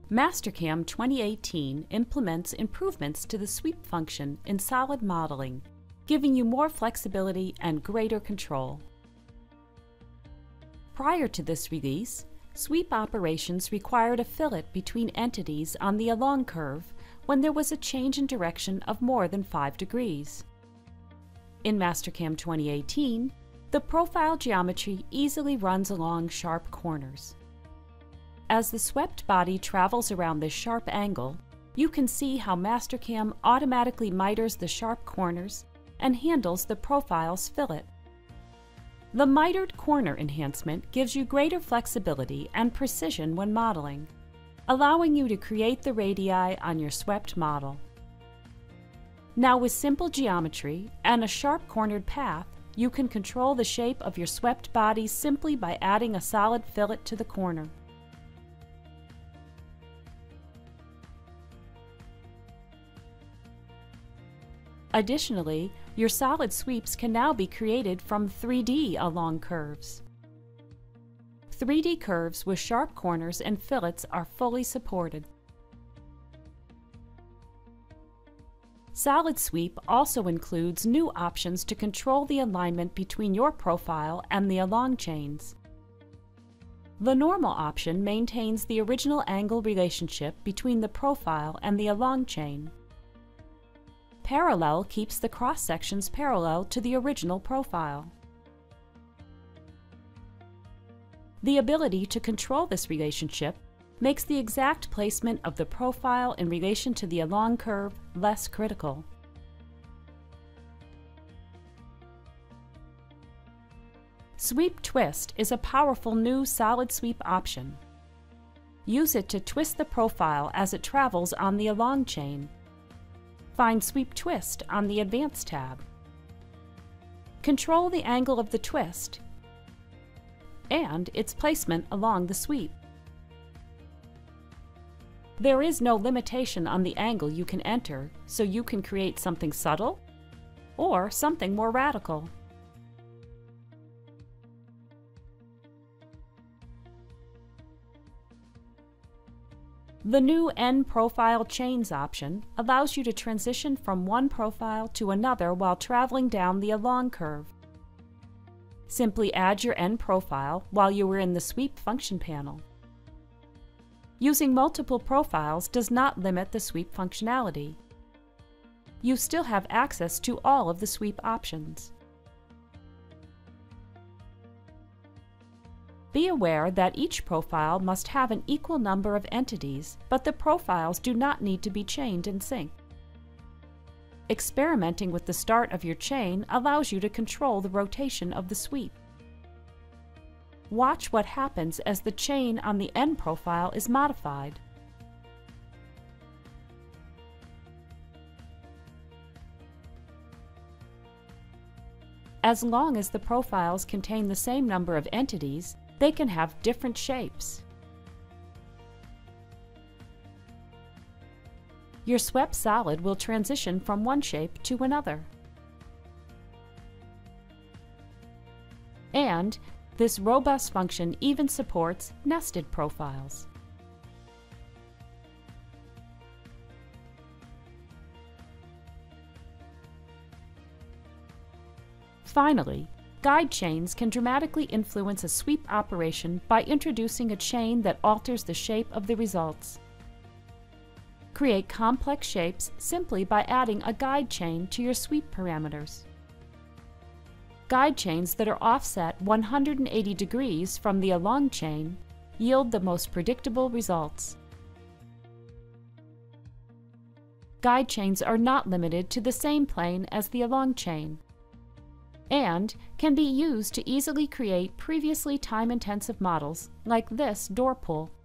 Mastercam 2018 implements improvements to the sweep function in solid modeling, giving you more flexibility and greater control. Prior to this release, sweep operations required a fillet between entities on the along curve when there was a change in direction of more than 5 degrees. In Mastercam 2018, the profile geometry easily runs along sharp corners. As the swept body travels around this sharp angle, you can see how Mastercam automatically miters the sharp corners and handles the profile's fillet. The mitered corner enhancement gives you greater flexibility and precision when modeling, allowing you to create the radii on your swept model. Now with simple geometry and a sharp cornered path, you can control the shape of your swept body simply by adding a solid fillet to the corner. Additionally, your solid sweeps can now be created from 3D along curves. 3D curves with sharp corners and fillets are fully supported. Solid Sweep also includes new options to control the alignment between your profile and the along chains. The normal option maintains the original angle relationship between the profile and the along chain. Parallel keeps the cross sections parallel to the original profile. The ability to control this relationship makes the exact placement of the profile in relation to the along curve less critical. Sweep Twist is a powerful new solid sweep option. Use it to twist the profile as it travels on the along chain. Find Sweep Twist on the Advanced tab. Control the angle of the twist and its placement along the sweep. There is no limitation on the angle you can enter, so you can create something subtle or something more radical. The new N Profile Chains option allows you to transition from one profile to another while traveling down the along curve. Simply add your N profile while you are in the Sweep function panel. Using multiple profiles does not limit the sweep functionality. You still have access to all of the sweep options. Be aware that each profile must have an equal number of entities, but the profiles do not need to be chained in sync. Experimenting with the start of your chain allows you to control the rotation of the sweep. Watch what happens as the chain on the N profile is modified. As long as the profiles contain the same number of entities, they can have different shapes. Your swept solid will transition from one shape to another. And this robust function even supports nested profiles. Finally, guide chains can dramatically influence a sweep operation by introducing a chain that alters the shape of the results. Create complex shapes simply by adding a guide chain to your sweep parameters. Guide chains that are offset 180 degrees from the along chain yield the most predictable results. Guide chains are not limited to the same plane as the along chain, and can be used to easily create previously time-intensive models like this door pull.